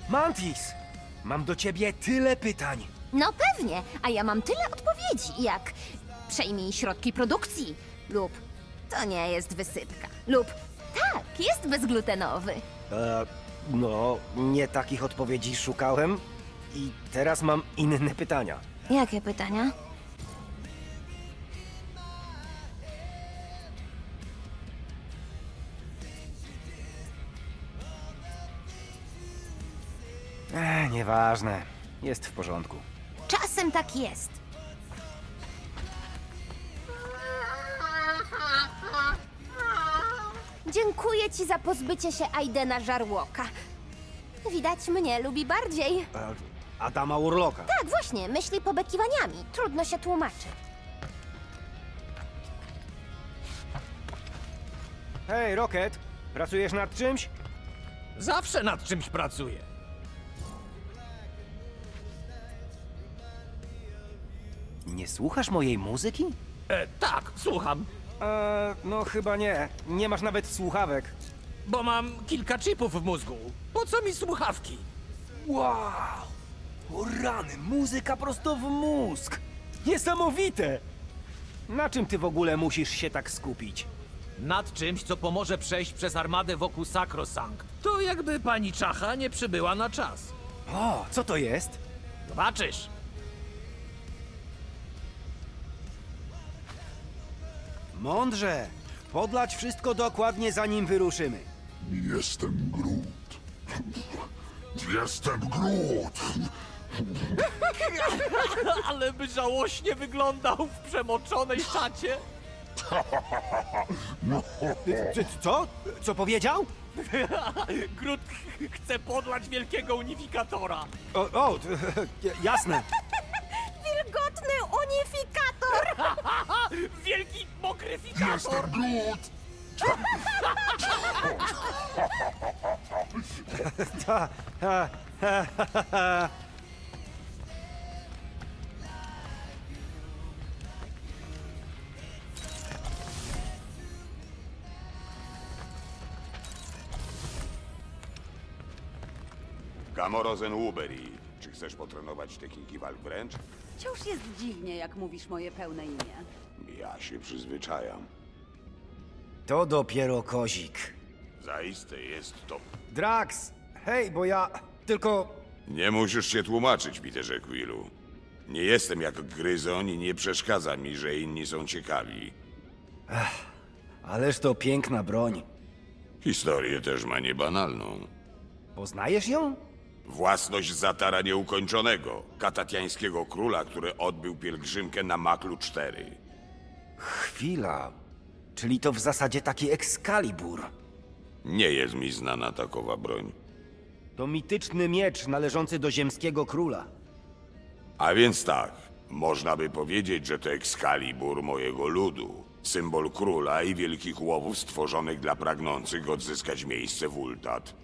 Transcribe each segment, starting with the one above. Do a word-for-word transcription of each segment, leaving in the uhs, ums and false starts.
Mantis! Mam do ciebie tyle pytań. No pewnie, a ja mam tyle odpowiedzi, jak przejmij środki produkcji, lub to nie jest wysypka, lub tak, jest bezglutenowy. E, no, nie takich odpowiedzi szukałem i teraz mam inne pytania. Jakie pytania? Ech, nieważne. Jest w porządku. Czasem tak jest. Dziękuję ci za pozbycie się Aidena Żarłoka. Widać, mnie lubi bardziej. E, Adama Urloka. Tak, właśnie, myśli pobekiwaniami. Trudno się tłumaczy. Hej, Rocket! Pracujesz nad czymś? Zawsze nad czymś pracuję. Nie słuchasz mojej muzyki? E, tak, słucham. E, no chyba nie. Nie masz nawet słuchawek. Bo mam kilka chipów w mózgu. Po co mi słuchawki? Wow! O rany, muzyka prosto w mózg! Niesamowite! Na czym ty w ogóle musisz się tak skupić? Nad czymś, co pomoże przejść przez armadę wokół Sacrosanct. To jakby pani Czacha nie przybyła na czas. O, co to jest? Zobaczysz. Mądrze! Podlać wszystko dokładnie, zanim wyruszymy. Jestem Groot. Jestem Groot. Ale by żałośnie wyglądał w przemoczonej szacie. C- Co? Co powiedział? Groot chce podlać wielkiego unifikatora. O, o jasne. Wilgotny unifikator! Wielki mokryfikator. Jestem Groot. Ta, ha, ha, ha, ha. Gamorozen Uberi, czy chcesz potrenować techniki walk wręcz? Wciąż jest dziwnie, jak mówisz moje pełne imię. Ja się przyzwyczajam. To dopiero kozik. Zaiste jest to. Drax! Hej, bo ja... Tylko... Nie musisz się tłumaczyć, Peterze Quillu. Nie jestem jak gryzoń i nie przeszkadza mi, że inni są ciekawi. Ależ to piękna broń. Historię też ma niebanalną. Poznajesz ją? Własność Zatara Nieukończonego, katatiańskiego króla, który odbył pielgrzymkę na Maklu cztery. Chwila. Czyli to w zasadzie taki Excalibur. Nie jest mi znana takowa broń. To mityczny miecz należący do ziemskiego króla. A więc tak, można by powiedzieć, że to Excalibur mojego ludu. Symbol króla i wielkich łowów stworzonych dla pragnących odzyskać miejsce w Ultat.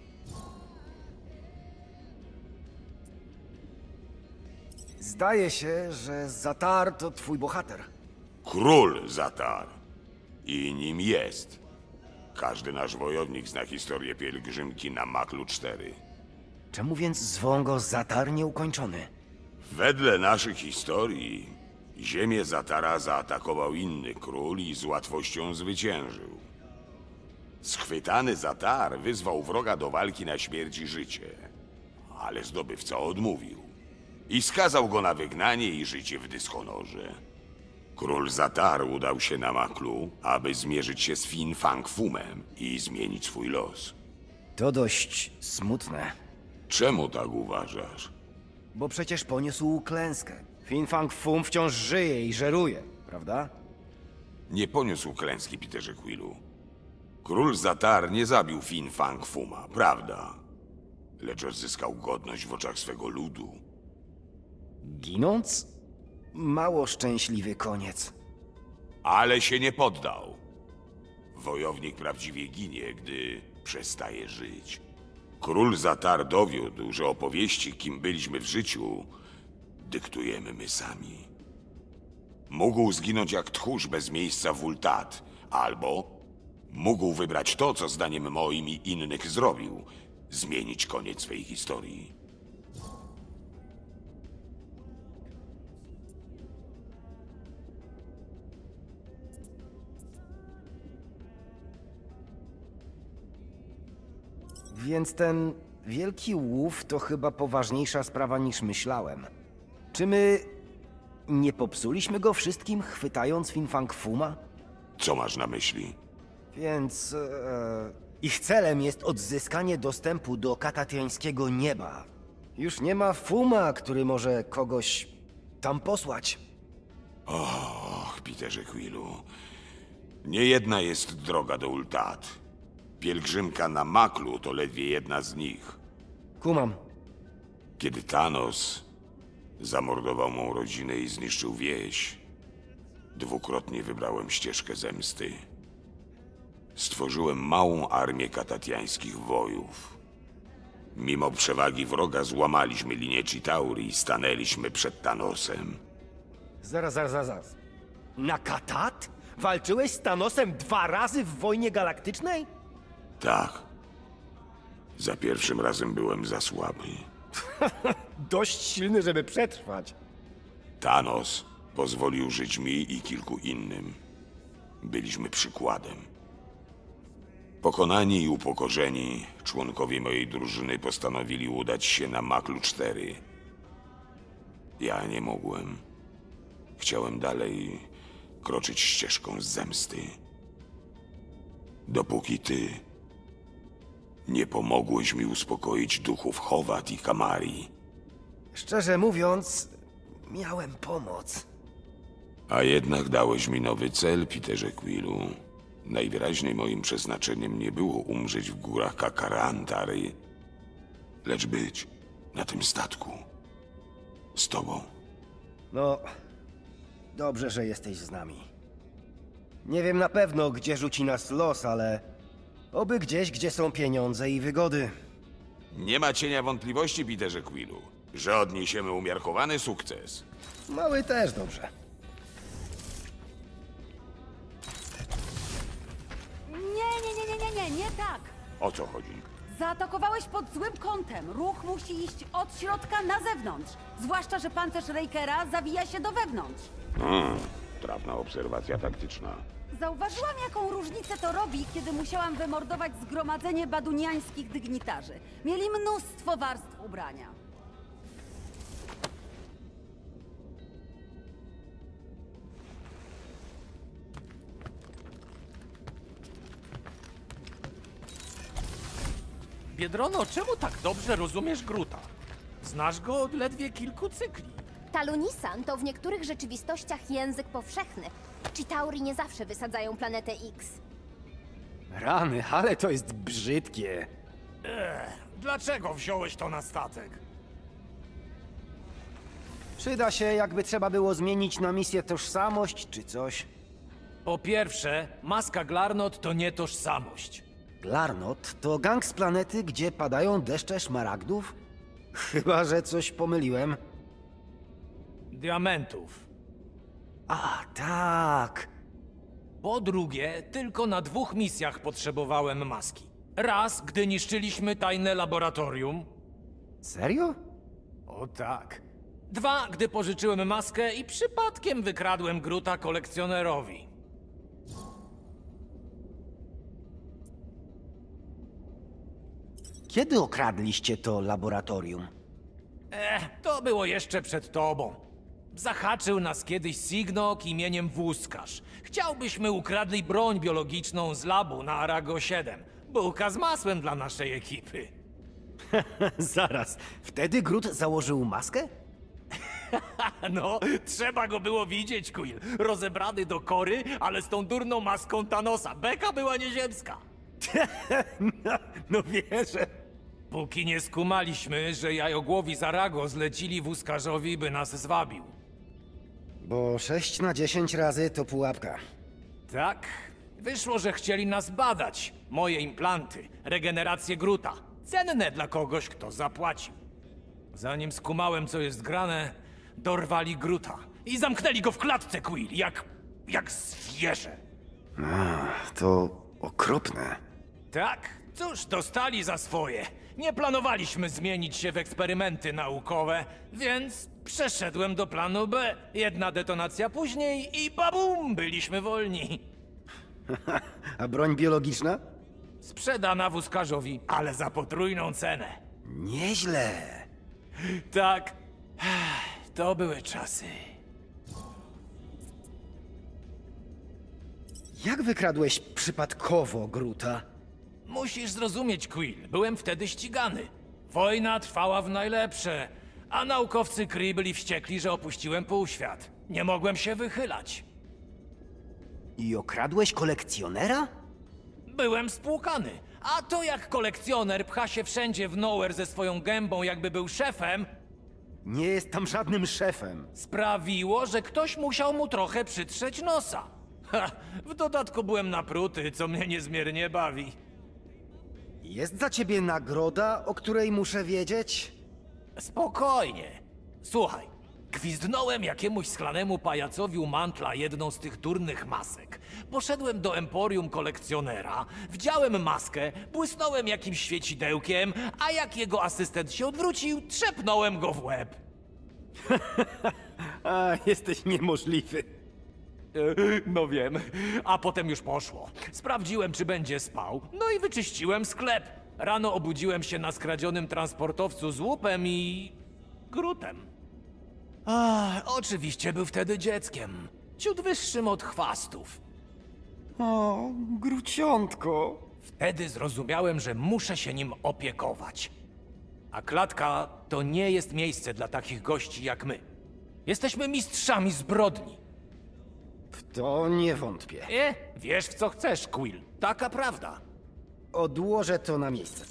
Zdaje się, że Zatar to twój bohater. Król Zatar. I nim jest. Każdy nasz wojownik zna historię pielgrzymki na Maklu cztery. Czemu więc zwą go Zatar Nieukończony? Wedle naszych historii, ziemię Zatara zaatakował inny król i z łatwością zwyciężył. Schwytany Zatar wyzwał wroga do walki na śmierć i życie, ale zdobywca odmówił i skazał go na wygnanie i życie w dyshonorze. Król Zatar udał się na Maklu, aby zmierzyć się z Fin Fang Fumem i zmienić swój los. To dość smutne, Czemu tak uważasz? bo przecież poniósł klęskę. Fin Fang Fum wciąż żyje i żeruje, prawda? Nie poniósł klęski, Peterze Quillu. Król Zatar nie zabił Fin Fang Fuma, prawda? Lecz odzyskał godność w oczach swego ludu. Ginąc? Mało szczęśliwy koniec. Ale się nie poddał. Wojownik prawdziwie ginie, gdy przestaje żyć. Król Zatar dowiódł, że opowieści, kim byliśmy w życiu, dyktujemy my sami. Mógł zginąć jak tchórz bez miejsca w Ultat, albo mógł wybrać to, co zdaniem moim i innych zrobił. zmienić koniec swej historii. Więc ten wielki łów to chyba poważniejsza sprawa niż myślałem. Czy my nie popsuliśmy go wszystkim, chwytając Fin Fang Fuma? Co masz na myśli? Więc e, ich celem jest odzyskanie dostępu do katatiańskiego nieba. Już nie ma Fuma, który może kogoś tam posłać. Och, Peterze Quillu. Nie jedna jest droga do Ultat. Pielgrzymka na Maklu to ledwie jedna z nich. Kumam. Kiedy Thanos zamordował mą rodzinę i zniszczył wieś, dwukrotnie wybrałem ścieżkę zemsty. Stworzyłem małą armię katatiańskich wojów. Mimo przewagi wroga złamaliśmy linię Chitauri i stanęliśmy przed Thanosem. Zaraz, zaraz, zaraz, zaraz. Na Katat? Walczyłeś z Thanosem dwa razy w wojnie galaktycznej? Tak. Za pierwszym razem byłem za słaby. Dość silny, żeby przetrwać. Thanos pozwolił żyć mi i kilku innym. Byliśmy przykładem. Pokonani i upokorzeni, członkowie mojej drużyny postanowili udać się na Maklu cztery. Ja nie mogłem. Chciałem dalej kroczyć ścieżką z zemsty. Dopóki ty nie pomogłeś mi uspokoić duchów Howat i Kamari. Szczerze mówiąc, miałem pomoc. A jednak dałeś mi nowy cel, Peterze Quillu. Najwyraźniej moim przeznaczeniem nie było umrzeć w górach Kakarantary, lecz być na tym statku. Z tobą. No, dobrze, że jesteś z nami. Nie wiem na pewno, gdzie rzuci nas los, ale oby gdzieś, gdzie są pieniądze i wygody. Nie ma cienia wątpliwości, Peterze Quillu, że odniesiemy umiarkowany sukces. Mały też dobrze. Nie, nie, nie, nie, nie, nie, nie tak. O co chodzi? Zaatakowałeś pod złym kątem. Ruch musi iść od środka na zewnątrz. Zwłaszcza, że pancerz Rakera zawija się do wewnątrz. Hmm, trafna obserwacja taktyczna. Zauważyłam, jaką różnicę to robi, kiedy musiałam wymordować zgromadzenie baduniańskich dygnitarzy. Mieli mnóstwo warstw ubrania. Biedrono, czemu tak dobrze rozumiesz Groota? Znasz go od ledwie kilku cykli. Talunisan to w niektórych rzeczywistościach język powszechny. Chitauri nie zawsze wysadzają planetę X. Rany, ale to jest brzydkie. Dlaczego wziąłeś to na statek? Przyda się, jakby trzeba było zmienić na misję tożsamość czy coś. Po pierwsze, maska Glarnot to nie tożsamość. Glarnot to gang z planety, gdzie padają deszcze szmaragdów? Chyba, że coś pomyliłem. Diamentów. A, tak. Po drugie, tylko na dwóch misjach potrzebowałem maski. Raz, gdy niszczyliśmy tajne laboratorium. Serio? O tak. Dwa, gdy pożyczyłem maskę i przypadkiem wykradłem Groota kolekcjonerowi. Kiedy okradliście to laboratorium? Eh, to było jeszcze przed tobą. Zahaczył nas kiedyś Signok imieniem Wózkarz. Chciałbyśmy ukradli broń biologiczną z labu na Arago siedem. Bułka z masłem dla naszej ekipy. Zaraz, wtedy Groot założył maskę? No, trzeba go było widzieć, Quill. Rozebrany do kory, ale z tą durną maską Thanosa. Beka była nieziemska. no, no wierzę. Póki nie skumaliśmy, że jajogłowi z Arago zlecili Wózkarzowi, by nas zwabił. Bo sześć na dziesięć razy to pułapka. Tak, wyszło, że chcieli nas badać. Moje implanty, regenerację Groota. Cenne dla kogoś, kto zapłacił. Zanim skumałem, co jest grane, dorwali Groota i zamknęli go w klatce, Quill, jak... jak zwierzę. To okropne. Tak, Cóż, dostali za swoje. Nie planowaliśmy zmienić się w eksperymenty naukowe, więc przeszedłem do planu B. Jedna detonacja później i babum, byliśmy wolni. A broń biologiczna? Sprzedana wózkarzowi, ale za potrójną cenę. Nieźle. Tak, to były czasy. Jak wykradłeś przypadkowo Groota? Musisz zrozumieć, Quill, byłem wtedy ścigany. Wojna trwała w najlepsze, a naukowcy Kree byli wściekli, że opuściłem półświat. Nie mogłem się wychylać. I okradłeś kolekcjonera? Byłem spłukany, a to jak kolekcjoner pcha się wszędzie w nowhere ze swoją gębą, jakby był szefem, Nie jest tam żadnym szefem. sprawiło, że ktoś musiał mu trochę przytrzeć nosa. Ha, w dodatku byłem napruty, co mnie niezmiernie bawi. Jest za ciebie nagroda, o której muszę wiedzieć? Spokojnie. Słuchaj, gwizdnąłem jakiemuś sklanemu pajacowi u mantla jedną z tych durnych masek. Poszedłem do emporium kolekcjonera, wdziałem maskę, błysnąłem jakimś świecidełkiem, a jak jego asystent się odwrócił, trzepnąłem go w łeb. A, jesteś niemożliwy. No wiem, a potem już poszło. Sprawdziłem, czy będzie spał, no i wyczyściłem sklep. Rano obudziłem się na skradzionym transportowcu z łupem i... Grootem. A, oczywiście był wtedy dzieckiem. Ciut wyższym od chwastów. O, Gruciątko. Wtedy zrozumiałem, że muszę się nim opiekować. A klatka to nie jest miejsce dla takich gości jak my. Jesteśmy mistrzami zbrodni. W to nie wątpię. E, wiesz w co chcesz, Quill. Taka prawda. Odłożę to na miejsce.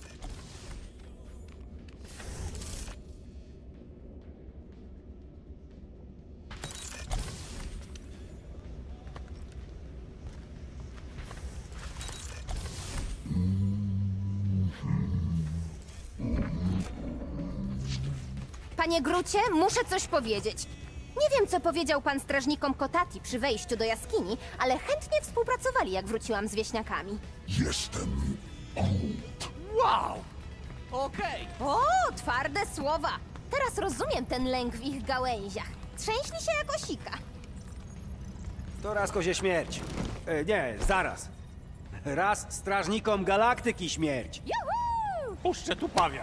Panie Grucie, muszę coś powiedzieć. Nie wiem, co powiedział pan strażnikom Kotati przy wejściu do jaskini, ale chętnie współpracowali, jak wróciłam z wieśniakami. Jestem Groot. Wow! Okej. O, twarde słowa! Teraz rozumiem ten lęk w ich gałęziach. Trzęśli się jak osika. To raz kozie śmierć. E, nie, zaraz. Raz strażnikom galaktyki śmierć. Juhu! Puszczę tu pawia.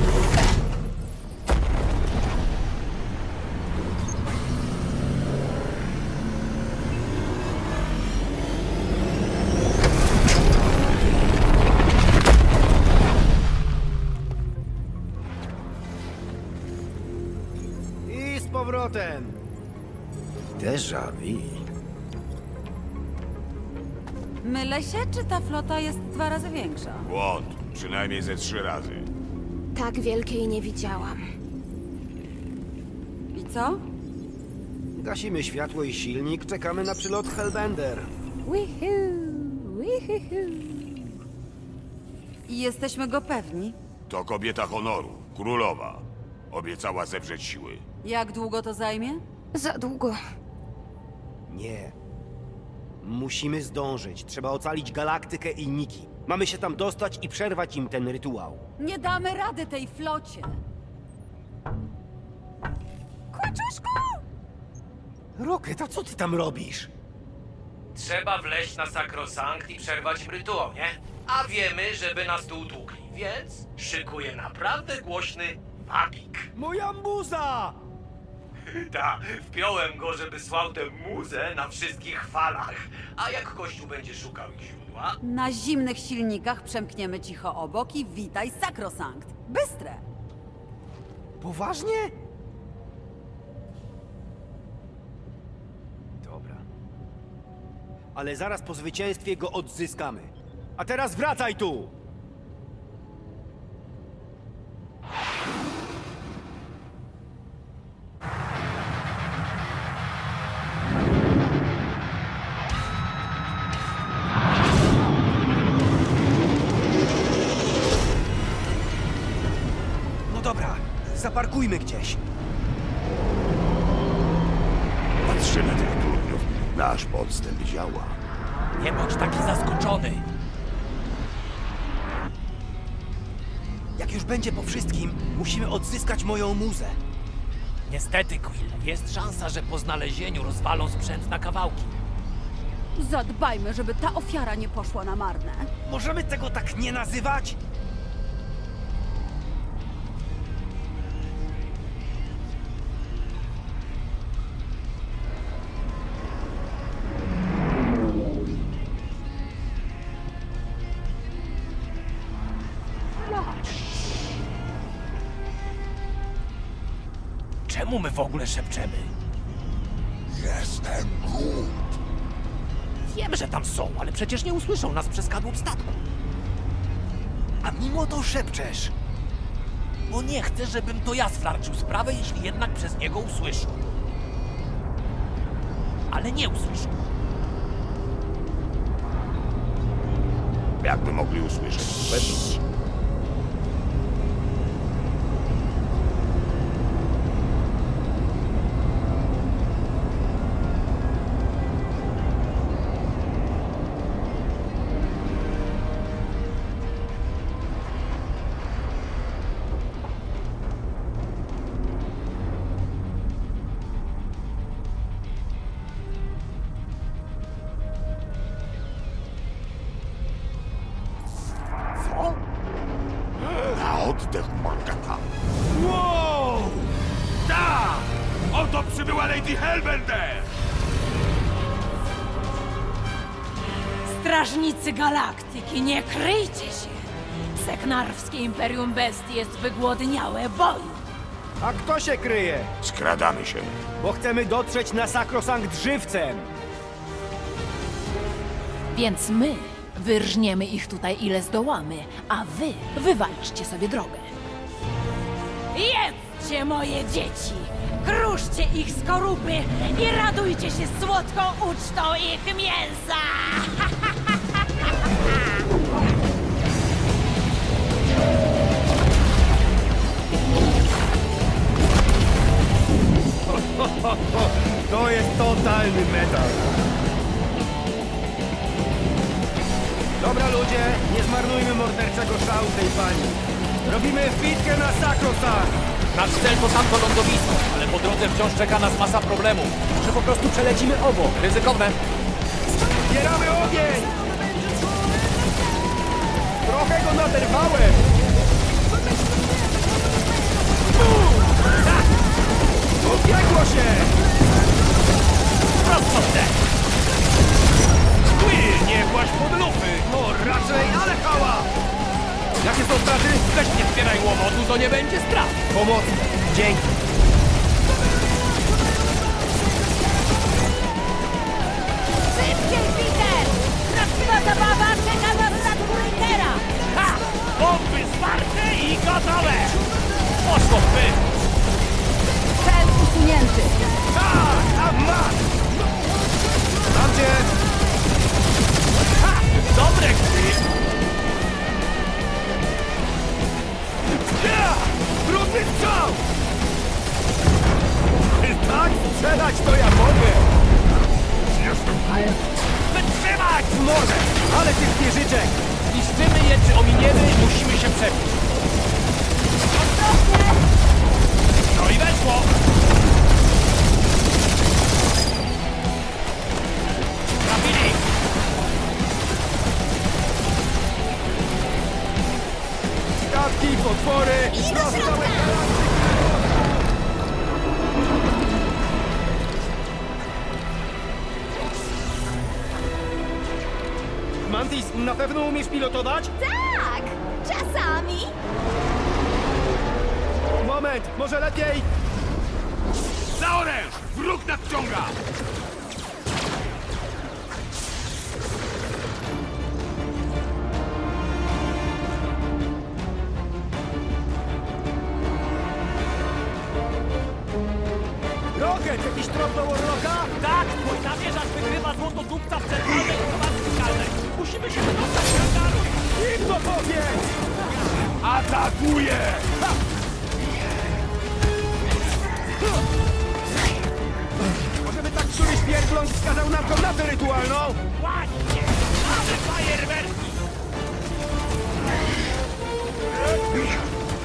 I z powrotem. Déjà vu. Mylę się, czy ta flota jest dwa razy większa? Błąd. Przynajmniej ze trzy razy. Tak wielkiej nie widziałam. I co? Gasimy światło i silnik, czekamy na przylot Hellbender. Wihuu, wihihu. I jesteśmy go pewni? To kobieta honoru, królowa. Obiecała zewrzeć siły. Jak długo to zajmie? Za długo. Nie. Musimy zdążyć. Trzeba ocalić galaktykę i Niki. Mamy się tam dostać i przerwać im ten rytuał. Nie damy rady tej flocie! Kłaczuszku! Rocket, a co ty tam robisz? Trzeba wleźć na sakrosankt i przerwać im rytuał, nie? A wiemy, żeby nas tu utłukli, więc szykuję naprawdę głośny wabik. Moja muza! Ta, wpiąłem go, żeby słał tę muzę na wszystkich falach. A jak Kościół będzie szukał ich źródła? Na zimnych silnikach przemkniemy cicho obok i witaj sakrosankt. Bystre! Poważnie? Dobra. Ale zaraz po zwycięstwie go odzyskamy. A teraz wracaj tu! No dobra, zaparkujmy gdzieś. Patrzę na tych durniów. Nasz podstęp działa. Nie bądź taki zaskoczony. już będzie po wszystkim, musimy odzyskać moją muzę. Niestety, Quill, jest szansa, że po znalezieniu rozwalą sprzęt na kawałki. Zadbajmy, żeby ta ofiara nie poszła na marne. Możemy tego tak nie nazywać? Czemu my w ogóle szepczemy? Jestem Groot. Wiem, że tam są, ale przecież nie usłyszą nas przez kadłub statku. A mimo to szepczesz. Bo nie chcę, żebym to ja sflarczył sprawę, jeśli jednak przez niego usłyszą. Ale nie usłyszą. Jakby mogli usłyszeć. Bez... Na oddech, Morgana. Wow! Tak! Oto przybyła Lady Hellbender! Strażnicy Galaktyki, nie kryjcie się! Seknarwskie Imperium Bestii jest wygłodniałe boju. A kto się kryje? Skradamy się. Bo chcemy dotrzeć na sakrosankt żywcem. Więc my wyrżniemy ich tutaj ile zdołamy, a wy wywalczcie sobie drogę. Jedzcie, moje dzieci! Kruszcie ich skorupy i radujcie się słodką ucztą ich mięsa! To jest totalny metal. Dobra ludzie, nie zmarnujmy morderczego szału tej pani. Robimy wbitkę na sakrosankt. Nasz cel to tamto lądowisko, ale po drodze wciąż czeka nas masa problemów. Że po prostu przelecimy obok. Ryzykowne. Zbieramy ogień! Trochę go naderwałem! Obiegło się! Prosto w dech. Quill, nie kładź pod lupy! No raczej, ale hała! Jakie są straty? Weź nie zbieraj łomotu, to nie będzie strat. Pomocne. Dzięki. Szybciej, Peter! Prawdziwa zabawa czeka na statku Reitera! Ha! Bomby zwarte i gotowe! Poszło w pył! Cel usunięty. Tak, a masz! Mam cię! Ha! Dobre, Quill! Ja! Brudny strzał! Tak strzelać to ja mogę! Wytrzymać! Może, ale tych wieżyczek! Niszczymy je czy ominiemy, musimy się przebić. No i weszło! Trafili! Statki, potwory! I do środka! Mantis, na pewno umiesz pilotować? Tak! Czasami! Moment, może lepiej... Za oręż! Wróg nadciąga! Rocket, jakiś trop do Warlocka? Tak! Twój namierzacz wygrywa złotodupca w centralnej informacji skalnej! Musimy się wydostać z radaru! Im to powiedz! Atakuje! Możemy tak któryś pierdląg wskazał nam komnatę rytualną? Właśnie! Mamy fajerwerki!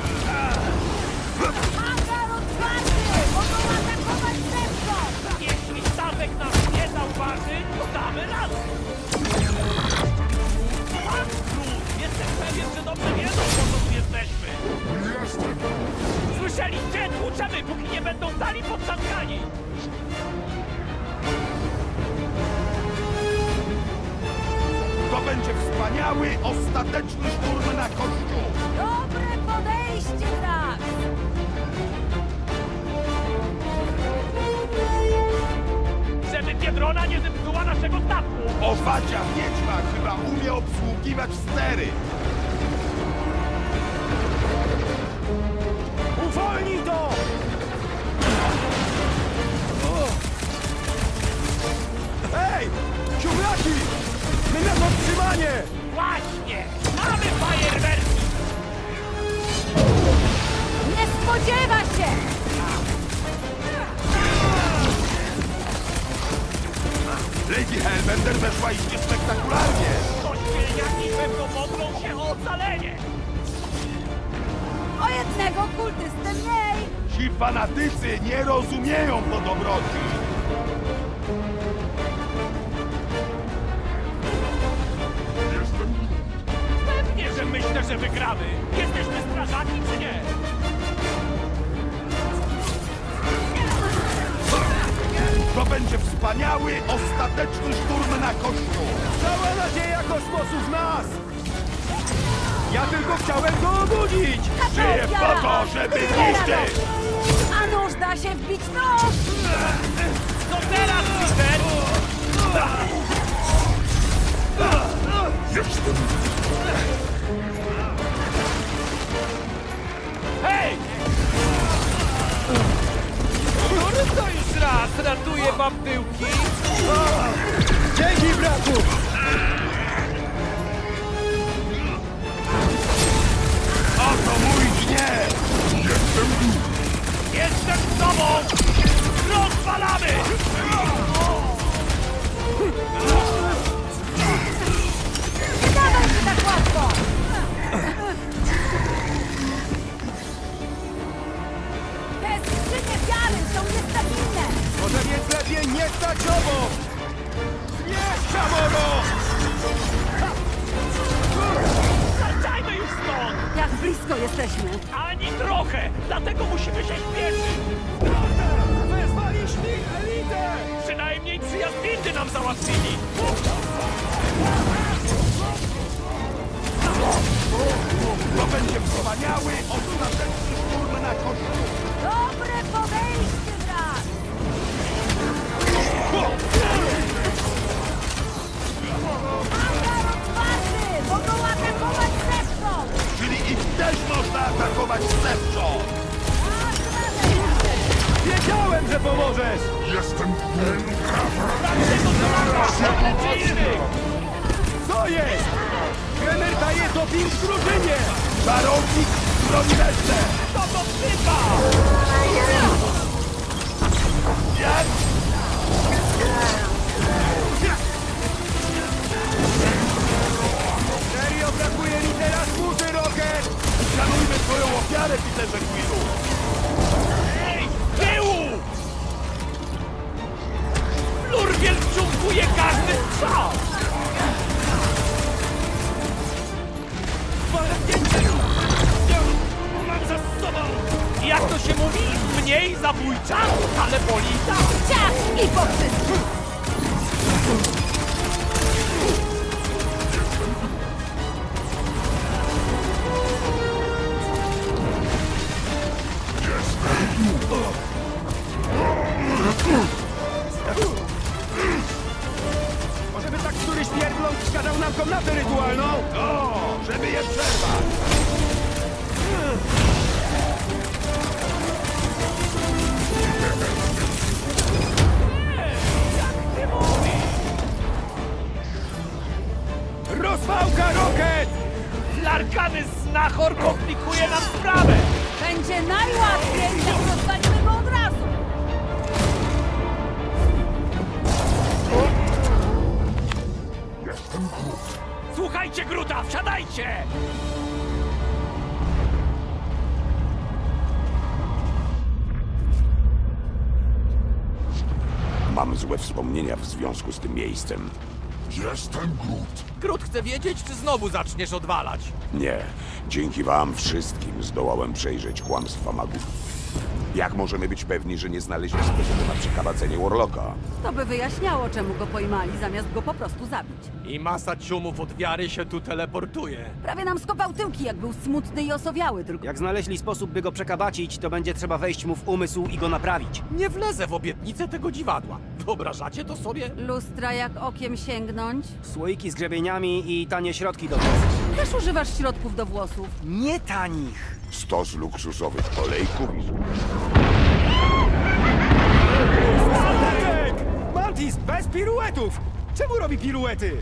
będzie wspaniały, ostateczny szturm na kościół! Dobre podejście, Drax! Żeby Biedrona nie zepsuła naszego statku! Owacia wiedźma chyba umie obsługiwać stery! Uwolnij to! Ej! Ciumlaki! My na podtrzymanie! Właśnie! Mamy fajerwerki! Nie spodziewa się! Lady Hellbender weszła iście spektakularnie! Kościelniaki pewno modlą się o ocalenie! O jednego kultystę mniej! Ci fanatycy nie rozumieją po dobroci! Pewnie, że myślę, że wygramy! Jesteśmy strażaki, czy nie? To będzie wspaniały, ostateczny szturm na kościół! Cała nadzieja kosmosu w nas! Ja tylko chciałem go obudzić! Żyję po to, żeby niszczyć! A nóż da się wbić nóż! Co teraz, Peter? Jestem Hej! Który to już raz ratuje wam tyłki? Dzięki, braku! Oto mój gniew! Jestem z tobą! Rozwalamy! Nie dawaj się tak łatwo! Te skrzynie wiary są niestabilne! Może więc lepiej nie stać obok! Nie, Chamorro! Zajdziajmy już stąd! Jak blisko jesteśmy! Ani trochę! Dlatego musimy się śpieszyć! Wezwaliśmy elitę! Przynajmniej przyjazd windy nam załatwili! To będzie wspaniały, ostateczny szturm na kościół! Dobre podejście, Drax! Hangar otwarty! Mogą atakować zewsząd! Czyli ich też można atakować zewsząd! Wiedziałem, że pomożesz! Jestem Lecimy! Co jest? Trener daje doping drużynie! Czarownik broni ręce! To to sypa! Jak? Serio brakuje mi teraz buty, Rocket! Szanujmy swoją ofiarę, Peterze Quillu! Ej, z tyłu! Lurwiel wciąguje każdy strzał! Mam za sobą! Jak to się mówi? Mniej zabójcza, ale boli tak! Ciach i po wszystkim! Może by tak któryś pierdląg wskazał nam komnatę rytualną? O, żeby je przerwać! Rozwałka, Rocket! Larkany znachor komplikuje nam sprawę! Będzie najłatwiej, jak rozwalimy go od razu! Słuchajcie, Gruta, wsiadajcie! Mam złe wspomnienia w związku z tym miejscem. Jestem Groot. Grut chce wiedzieć, czy znowu zaczniesz odwalać. Nie, dzięki wam wszystkim zdołałem przejrzeć kłamstwa magów. Jak możemy być pewni, że nie znaleźli sposobu na przeprowadzenie Warlocka? To by wyjaśniało, czemu go pojmali, zamiast go po prostu zabić. I masa ciumów od wiary się tu teleportuje. Prawie nam skopał tyłki, jak był smutny i osowiały, tylko... Jak znaleźli sposób, by go przekabacić, to będzie trzeba wejść mu w umysł i go naprawić. Nie wlezę w obietnicę tego dziwadła. Wyobrażacie to sobie? Lustra jak okiem sięgnąć? Słoiki z grzebieniami i tanie środki do włosów. Też używasz środków do włosów. Nie tanich. Stos luksusowych olejków i... Statek! Mantis bez piruetów! Czemu robi piruety?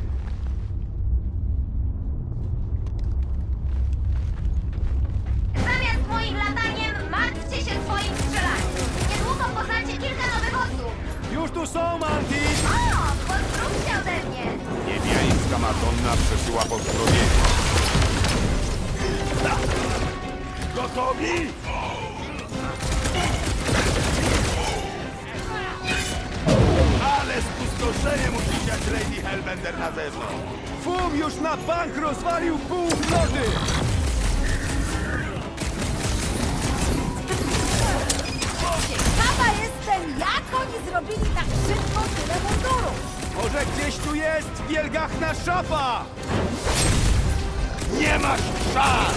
Zamiast moim lataniem martwcie się swoim strzelaniem. Niedługo poznacie kilka nowych osób. Już tu są, Mantis! O, pozdrówcie ode mnie. Niebiańska Madonna przesyła pozdrowienia. Gotowi? Ale spustoszenie musi siać Lady Hellbender na zewnątrz. Fum już na bank rozwalił pół floty! Ciekawa jestem, jak oni zrobili tak szybko tyle mundurów. Może gdzieś tu jest wielgachna szapa! Nie masz szans!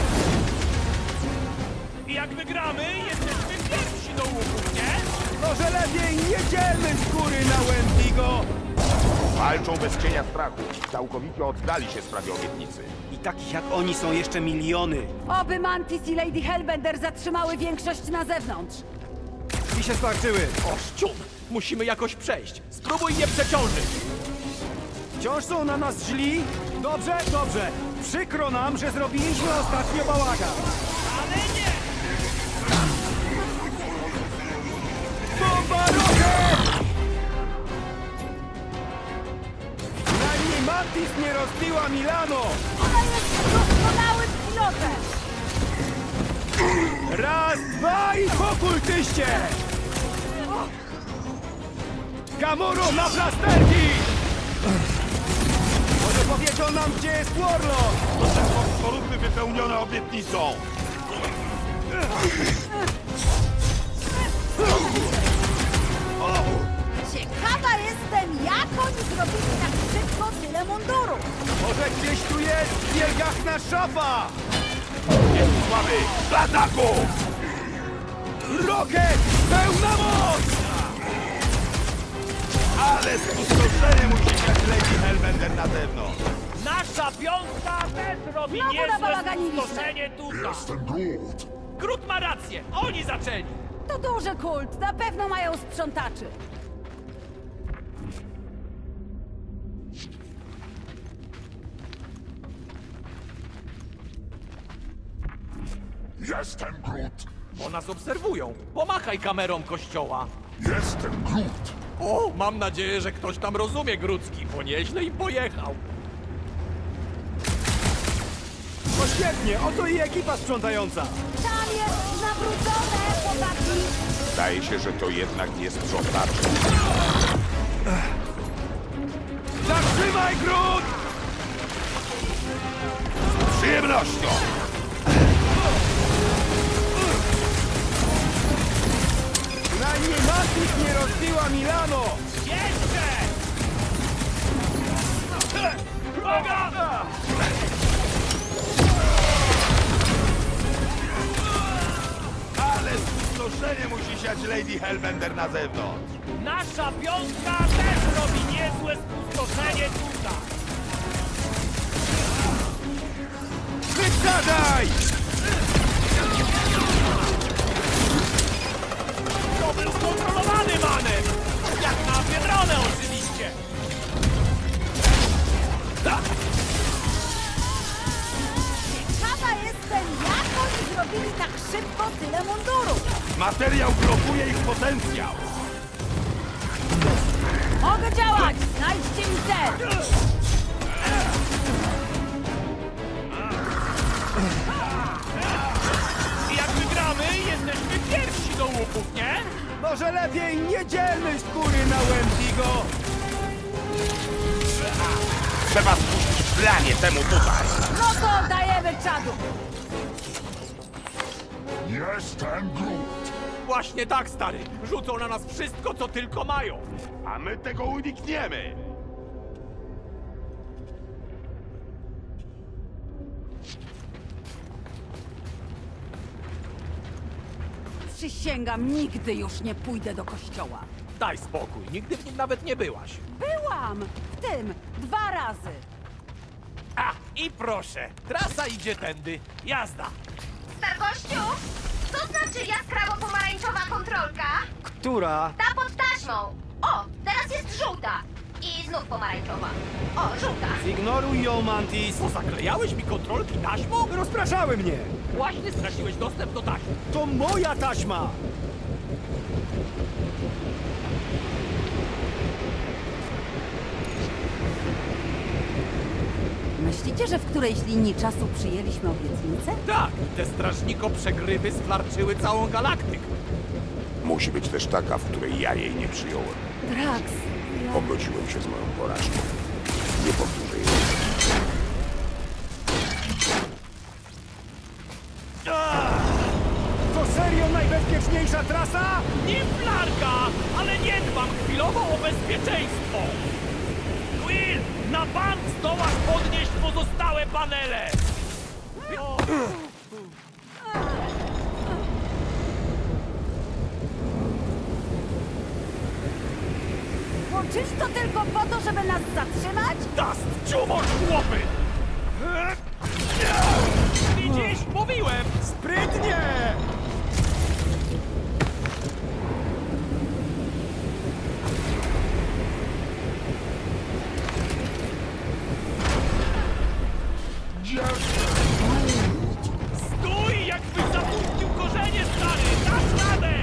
I jak wygramy, jesteśmy pierwsi do łuku, nie? Może lepiej nie dzielmy skóry na Wendigo! Walczą bez cienia strachu. Całkowicie oddali się sprawie obietnicy. I takich jak oni są jeszcze miliony. Oby Mantis i Lady Hellbender zatrzymały większość na zewnątrz. I się sparczyły. O, ściun! Musimy jakoś przejść. Spróbuj je przeciążyć. Wciąż są na nas źli? Dobrze, dobrze. Przykro nam, że zrobiliśmy ostatnio bałagan. Ale nie! Bomba rocket! Najmniej Mantis nie rozbiła Milano! Ona jest doskonałym pilotem. Raz, dwa i pokultyście! Gamoro na plasterki! Może powiedzą nam, gdzie jest Warlock? To są skorupy wypełnione obietnicą. Ciekawa jestem, jak oni zrobili tak szybko tyle mundurów. Może gdzieś tu jest wielgachna szapa! Jest słaby! Do ataku! Rocket! Pełna moc! Ale spustoszenie musi siać Lady Hellbender na zewnątrz. Nasza piątka też robi Znowu niezłe nabałaganiliśmy. spustoszenie tutaj. Jestem Groot. Groot ma rację, oni zaczęli. To duży kult, na pewno mają sprzątaczy. Jestem Groot. Bo nas obserwują. Pomachaj kamerą kościoła. Jestem Groot. O, mam nadzieję, że ktoś tam rozumie grucki, bo nieźle im pojechał. No świetnie, oto i ekipa sprzątająca. Tam jest nawrócone, chłopaki. Zdaje się, że to jednak nie sprzątacze. Zatrzymaj, Groot! Z przyjemnością! Najmniej Mantis nie rozbiła Milano! Jeszcze! Uwaga! Ale spustoszenie musi siać Lady Hellbender na zewnątrz. Nasza piątka też robi niezłe spustoszenie tutaj. Wysadzaj! To był skontrolowany manewr! Jak na Biedronę oczywiście! Ciekawa jestem, jak oni zrobili tak szybko tyle mundurów. Materiał blokuje ich potencjał. Mogę działać! Znajdźcie mi cel! I jak wygramy, jesteśmy pierwsi do łuków, nie? Może lepiej nie dzielmy skóry na Wendigo! Trzeba spuścić planie temu tutaj. No to dajemy czadu! Jestem Groot. Właśnie tak, stary. Rzucą na nas wszystko, co tylko mają. A my tego unikniemy! Przysięgam, nigdy już nie pójdę do kościoła. Daj spokój, nigdy w nim nawet nie byłaś. Byłam! W tym! Dwa razy! A, i proszę, trasa idzie tędy. Jazda. Stargościu, co znaczy jaskrawo-pomarańczowa kontrolka? Która? Ta pod taśmą. O, teraz jest żółta. I znów pomarańczowa. O, żółta. Ignoruj ją, Mantis! Co, zaklejałeś mi kontrolki taśmą? Rozpraszały mnie! Właśnie straciłeś dostęp do taśmy. To moja taśma! Myślicie, że w którejś linii czasu przyjęliśmy obietnicę? Tak, i te strażniko przegrywy sflarczyły całą galaktykę. Musi być też taka, w której ja jej nie przyjąłem. Drax, ja... Pogodziłem się z moją porażką. Nie powtórzę jej. To serio najbezpieczniejsza trasa? Nie flarka, ale nie dbam chwilowo o bezpieczeństwo. Will, na bank zdołasz podnieść pozostałe panele. O. Włączyli to tylko po to, żeby nas zatrzymać? Dust, ciumor, chłopy! Widzisz? Mówiłem! Sprytnie! Stój, jakbyś zapuścił korzenie, stary! Dasz radę!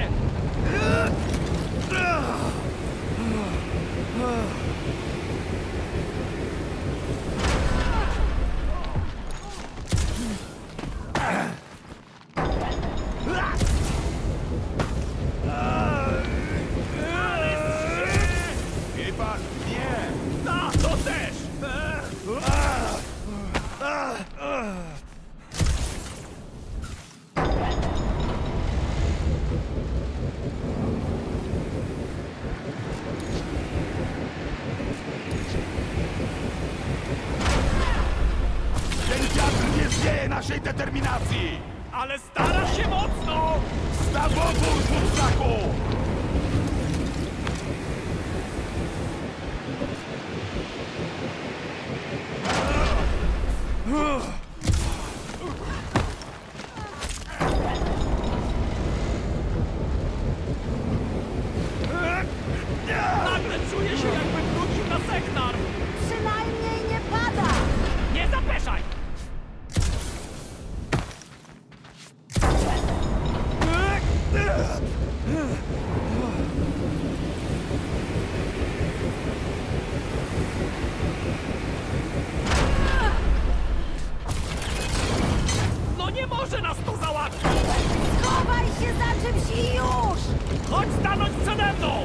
Chyba nie! Ta, to też! Ten wiatr nie zwieje naszej determinacji! Ale stara się mocno! Staw opór, kurczaku! Nagle czuję się, jakbym wrócił na Seknar! Przynajmniej nie pada! Nie zapeszaj! No nie może nas to załatwić! Chowaj się za czymś i już! Chodź stanąć przede mną!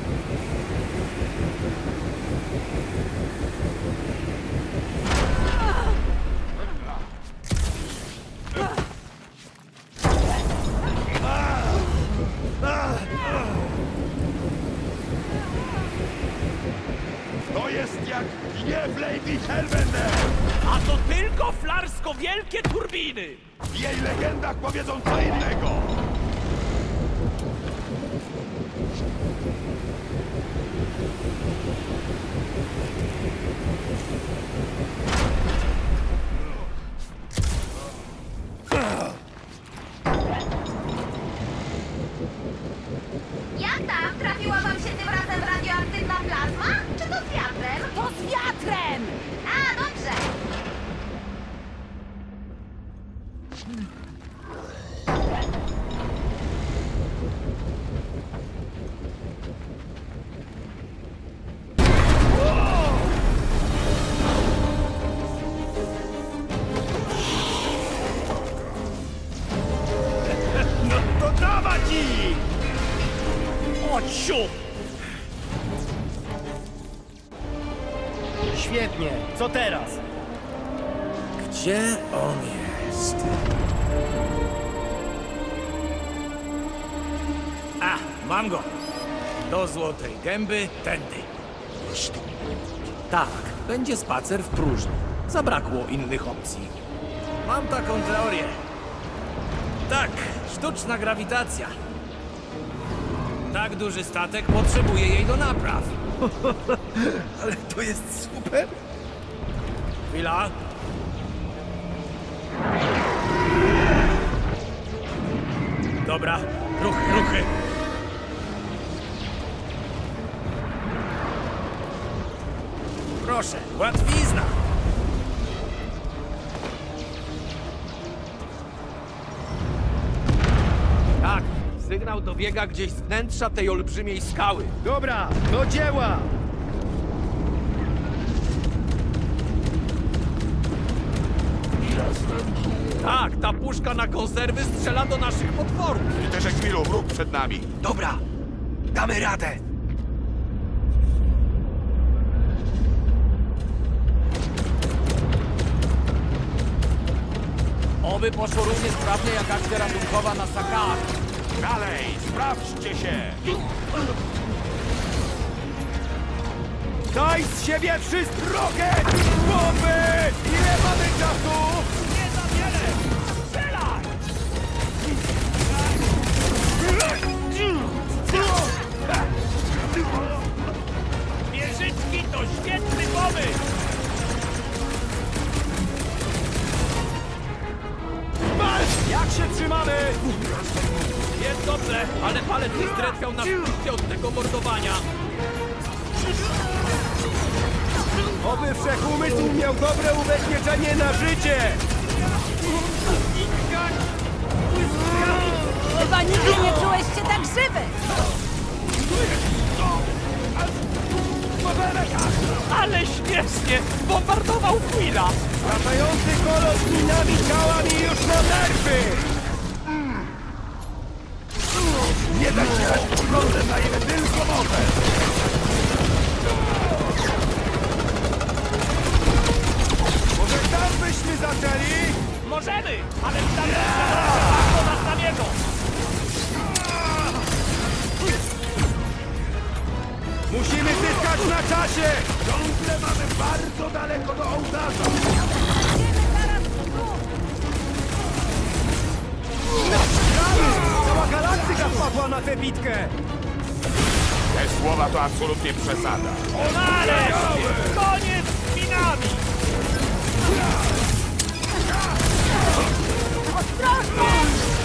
To jest jak gniew Lady Hellbender! A to tylko flarsko wielkie turbiny! W jej legendach powiedzą co innego! Jak tam? Trafiła wam się tym razem radioaktywna plazma? Czy to z wiatrem? To z wiatrem! A, dobrze. No to dawać ich! Ociu! Świetnie, co teraz? Gdzie on jest? Mam go. Do Złotej Gęby, tędy. Tak, będzie spacer w próżni. Zabrakło innych opcji. Mam taką teorię. Tak, sztuczna grawitacja. Tak duży statek potrzebuje jej do napraw. Ale to jest super. Chwila. Dobra, ruchy, ruchy. Proszę, łatwizna. Tak, sygnał dobiega gdzieś z wnętrza tej olbrzymiej skały. Dobra, do dzieła! Tak, ta puszka na konserwy strzela do naszych potworów. Też chwilu, wróg przed nami. Dobra, damy radę. Oby poszło równie sprawnie jak akcja ratunkowa na Sakar. Dalej, sprawdźcie się! Daj z siebie wszystko! Rocket! Bomby! Ile mamy czasu? Nie za wiele! Strzelaj! Wieżyczki to świetny pomysł! Marsz! Jak się trzymamy? Jest dobrze, ale palec nie zdrętwiał na skutki od tego mordowania. Oby wszechumysł miał dobre ubezpieczenie na życie! Chyba nigdy nie czułeś się tak żywy! Ale śmiesznie! Bombardował Quilla! Latający kolos minami ciała mi już na nerwy! Nie daj się raz prądem na ile tylko może! Może tam byśmy zaczęli? Możemy, ale wystarczy, nas na niego! Musimy zyskać na czasie! Ciągle mamy bardzo daleko do ołtarza! Cała galaktyka wpadła na tę bitkę! Te słowa to absolutnie przesada. Nareszcie! Koniec z minami! Ostrożnie!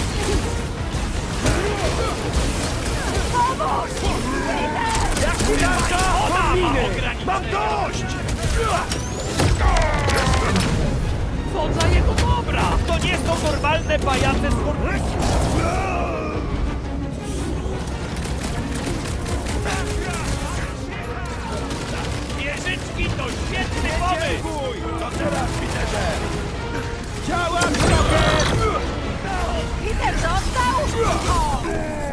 Pomóż! Jak udarza! Podminy! Mam dość! Co za jego dobra! To nie są normalne pajace z Fortnite! Wieżyczki to świetny pomysł! Co teraz, Peterze? Działa Rocket! Peter dostał! O!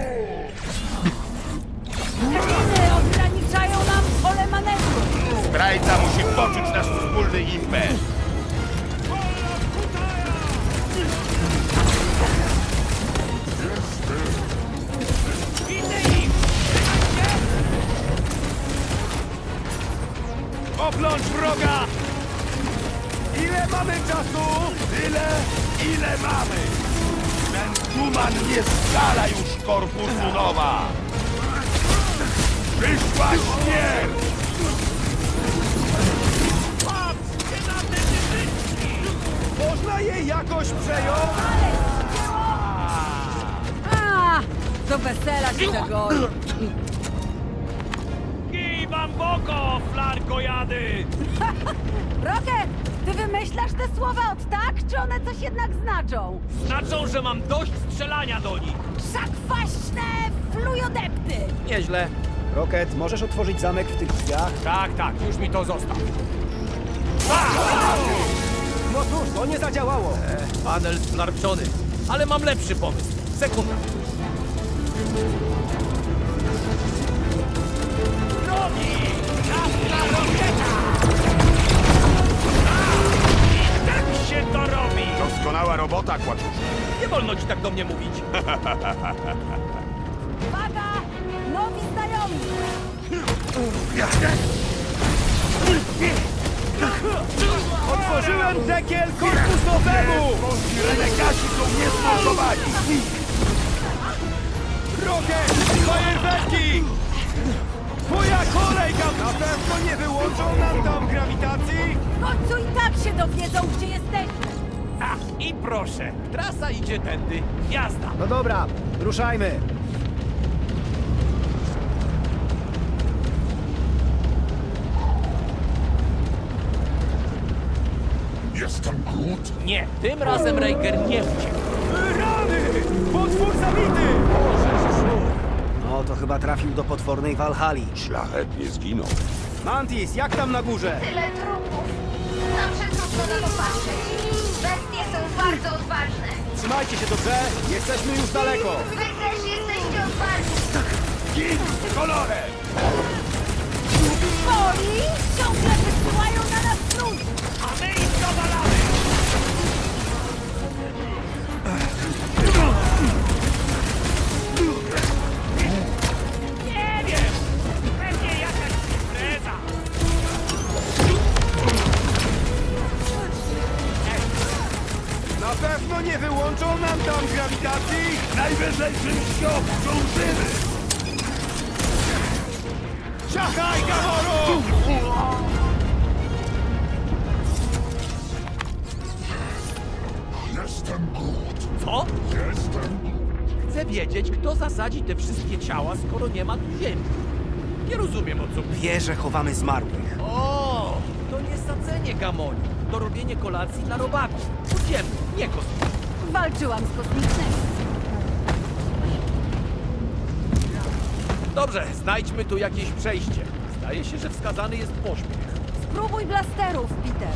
Terminy ograniczają nam pole manewru! Zdrajca musi poczuć nasz wspólny impet. Widzę ich! Oplącz wroga! Ile mamy czasu? Tyle, ile mamy! Ten tuman nie scala już korpusu nowa! Wyszła śmierć! Patrzcie na te wieżyczki! Można je jakoś przejąć? A, do wesela się zagoi. Kij wam boko, flarkojady! Rocket, ty wymyślasz te słowa od tak, czy one coś jednak znaczą? Znaczą, że mam dość strzelania do nich. Szakwaśne flujodepty! Nieźle. Rocket, możesz otworzyć zamek w tych drzwiach? Tak, tak, już mi to zostaw. No cóż, to nie zadziałało. E, panel sflarczony. Ale mam lepszy pomysł. Sekunda. Drogi! Czas dla rokieta! I tak się to robi! Doskonała robota, kłaczuszku. Nie wolno ci tak do mnie mówić. Uwaga! Otworzyłem dekiel korpusowemu! Renegaci są niesmordowani! Rocket! Fajerwerki! Twoja kolejka! Na pewno nie wyłączą nam tam grawitacji? W końcu i tak się dowiedzą, gdzie jesteśmy. A, i proszę, trasa idzie tędy. Jazda! No dobra, ruszajmy. Jestem Groot. Nie, tym razem Raker nie uciekł. Rany! Potwór zabity! No to chyba trafił do potwornej Walhali. Szlachetnie zginął. Mantis, jak tam na górze? Tyle trupów. Zawsze trudno na to patrzeć. Bestie są bardzo odważne. Trzymajcie się dobrze, jesteśmy już daleko. Wy też jesteście odważni. Gin z kolorem! Boli? Ciągle wysyłają na nas ludzi. A my ich dowalamy! Nie wiem! Pewnie jakaś impreza! Na pewno nie wyłączą nam tam grawitacji? Najwyżej czymś się obciążymy! Siachaj, Gamoro! Jestem Groot. Co? Jestem Groot. Chcę wiedzieć, kto zasadzi te wszystkie ciała, skoro nie ma tu ziemi. Nie rozumiem, o co... Wie, że chowamy zmarłych. O, to nie sadzenie gamoni. To robienie kolacji dla robaków. Podziemnych, nie kosmicznych. Walczyłam z kosmicznymi. Dobrze, znajdźmy tu jakieś przejście. Zdaje się, że wskazany jest pośpiech. Spróbuj blasterów, Peter.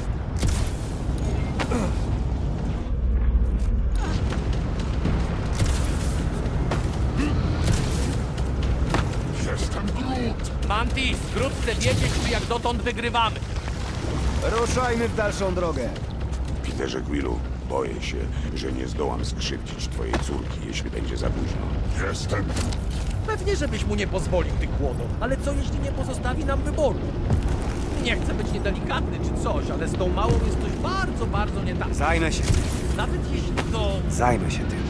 Jestem Groot. Mantis, Groot chce wiedzieć, czy jak dotąd wygrywamy. Ruszajmy w dalszą drogę. Peterze Quillu, boję się, że nie zdołam skrzywdzić twojej córki, jeśli będzie za późno. Jestem Pewnie, żebyś mu nie pozwolił, ty kłodo. Ale co, jeśli nie pozostawi nam wyboru? Nie chcę być niedelikatny czy coś, ale z tą małą jest coś bardzo, bardzo nie tak. Zajmę się tym. Nawet jeśli to... Zajmę się tym.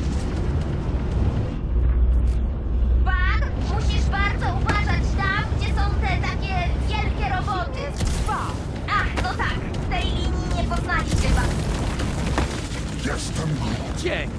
Bug, musisz bardzo uważać tam, gdzie są te takie wielkie roboty. Dwa. Ach, no tak, w tej linii nie poznaliście was. Jestem Groot. Dzięki.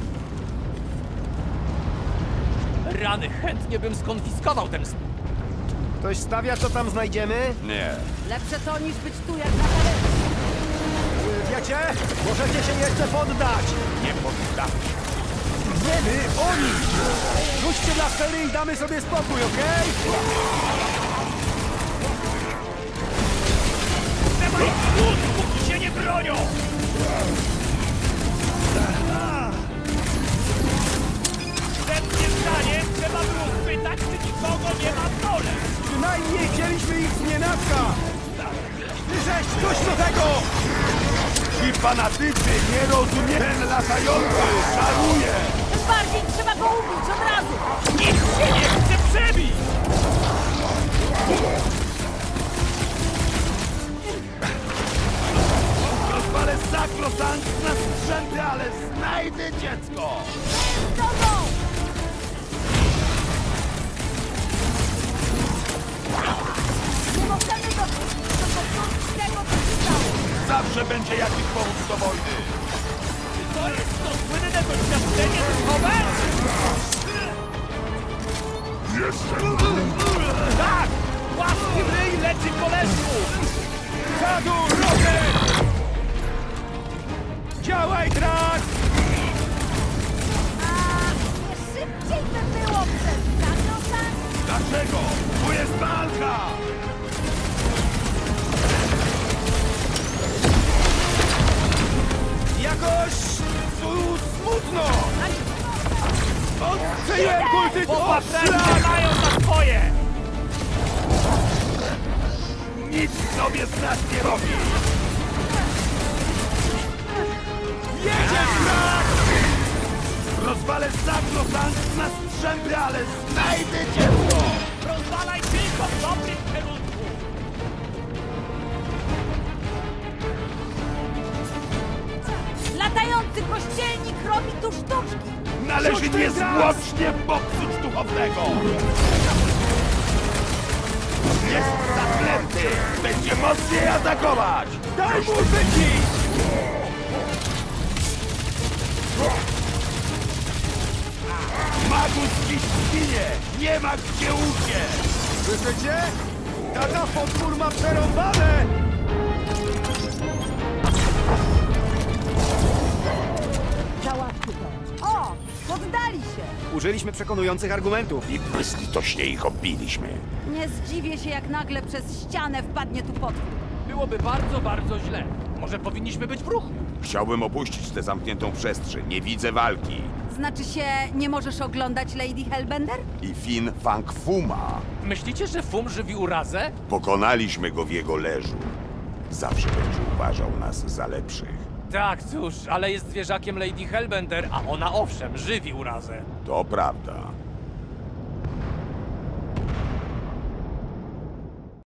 Rany, chętnie bym skonfiskował ten sp... Ktoś stawia, co tam znajdziemy? Nie. Lepsze to niż być tu jak na talerzu. Wiecie? Możecie się jeszcze poddać. Nie poddam się. Nie my, oni! Rzućcie lasery i damy sobie spokój, okej? Trzeba ich wód, póki się nie bronią! Przed zdaniem trzeba było spytać, czy nikogo nie ma w dole! Przynajmniej wzięliśmy ich z nienacka! Żeś coś do tego! Ci fanatycy nie rozumieją! Ten latający szaruje! Bardziej trzeba go ubić od razu. Nikt się nie chce przebić! Rozwalę sakrosankt na strzępy, ale znajdę dziecko! Tobą! Nie możemy dopuścić do powtórki tego, co się stało. Zawsze będzie jakiś powód do wojny! To jest to słynne doświadczenie duchowe? Jestem Groot. Tak! Łaski ryj leczy koleżków! Czadu, Rocket! Działaj, Drax! A nie szybciej by było przez Sakrosankt? Dlaczego? Tu jest walka! Jakoś tu smutno! Odkryłem kulty! Popatrzcie, mają na swoje! Nic sobie z nas nie robi! Jedziesz, Drax! Rozwalę sakrosankt na strzępy, ale znajdę dziecko! Rozwalaj tylko w dobrym kierunku! Latający kościelnik robi tu sztuczki! Należy niezwłocznie popsuć duchownego! Jest zaklęty! Będzie mocniej atakować! Daj mu wycisk! Magus dziś zginie! Nie ma gdzie uciec! Słyszycie? Tata potwór ma przerąbane! Załatwmy to. O! Poddali się! Użyliśmy przekonujących argumentów. I bezlitośnie ich obiliśmy. Nie zdziwię się, jak nagle przez ścianę wpadnie tu potwór. Byłoby bardzo, bardzo źle. Może powinniśmy być w ruchu. Chciałbym opuścić tę zamkniętą przestrzeń. Nie widzę walki. Znaczy się, nie możesz oglądać Lady Hellbender? I Fin Fang Fuma. Myślicie, że Fum żywi urazę? Pokonaliśmy go w jego leżu. Zawsze będzie uważał nas za lepszych. Tak, cóż, ale jest zwierzakiem Lady Hellbender, a ona owszem, żywi urazę. To prawda.